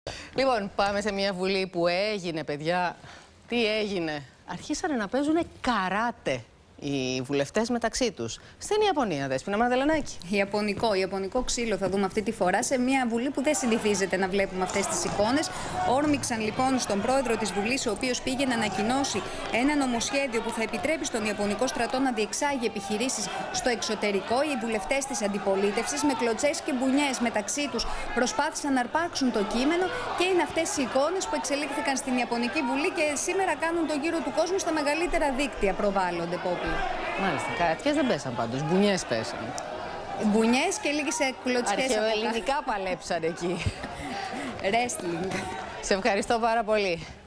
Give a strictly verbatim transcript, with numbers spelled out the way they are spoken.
Λοιπόν, πάμε σε μια βουλή που έγινε, παιδιά. Τι έγινε? Αρχίσανε να παίζουν καράτε οι βουλευτές μεταξύ τους. Στην Ιαπωνία, Δέσποινα Μαρδελενάκη. Ιαπωνικό, Ιαπωνικό ξύλο θα δούμε αυτή τη φορά σε μια βουλή που δεν συνηθίζεται να βλέπουμε αυτές τις εικόνες. Όρμηξαν λοιπόν στον πρόεδρο της Βουλής, ο οποίος πήγε να ανακοινώσει ένα νομοσχέδιο που θα επιτρέπει στον Ιαπωνικό στρατό να διεξάγει επιχειρήσεις στο εξωτερικό. Οι βουλευτές της αντιπολίτευσης με κλωτσές και μπουνιές μεταξύ τους προσπάθησαν να αρπάξουν το κείμενο και είναι αυτές οι εικόνες που εξελίχθηκαν στην Ιαπωνική Βουλή και σήμερα κάνουν τον γύρο του κόσμου στα μεγαλύτερα δίκτυα. Προβάλλονται, Πόπη. Μάλιστα, καρατιές δεν πέσαν πάντως, μπουνιές πέσαν. Μπουνιές και λίγες κλωτσιές. Αρχαιοελληνικά παλέψαν εκεί. Wrestling. Σε ευχαριστώ πάρα πολύ.